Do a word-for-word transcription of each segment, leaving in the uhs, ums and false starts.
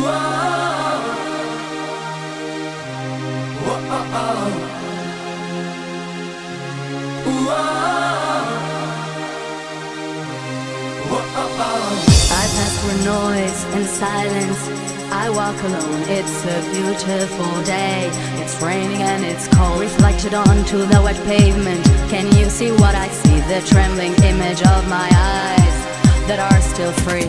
I pass through noise and silence. I walk alone, it's a beautiful day. It's raining and it's cold, reflected onto the wet pavement. Can you see what I see? The trembling image of my eyes that are still free.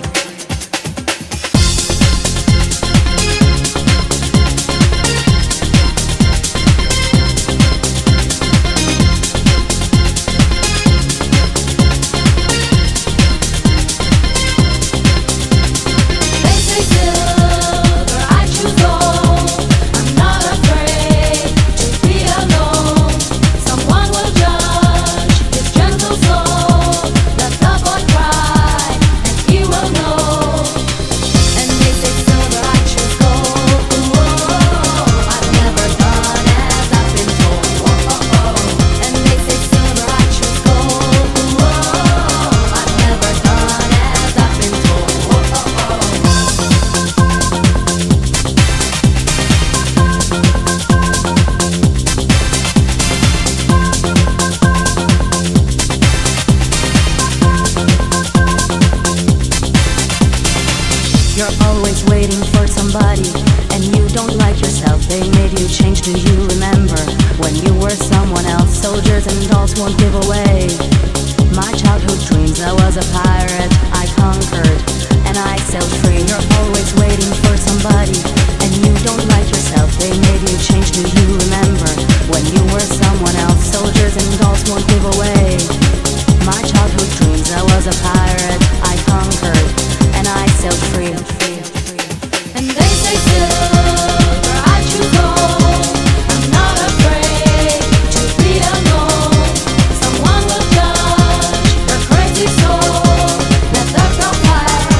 You're always waiting for somebody, and you don't like yourself. They made you change, do you remember? When you were someone else, soldiers and dolls won't give away my childhood dreams. I was a pirate, I conquered, and I sailed free. You're always waiting for somebody, and you don't like yourself. They made you change, do you remember? When you were someone else, soldiers and dolls won't give away my childhood dreams. I was a pirate, I conquered, and I sailed free. And they say silver, I choose gold. I'm not afraid to be alone. Someone will judge her crazy soul. Let the girl fight.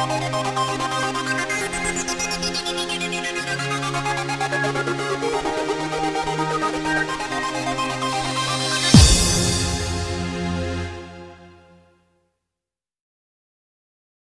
We'll be right back.